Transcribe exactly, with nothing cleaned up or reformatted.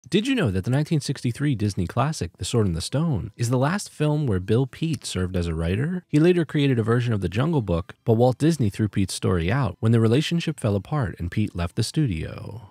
Did you know that the nineteen sixty-three Disney classic, The Sword in the Stone, is the last film where Bill Peet served as a writer? He later created a version of The Jungle Book, but Walt Disney threw Peet's story out when the relationship fell apart and Peet left the studio.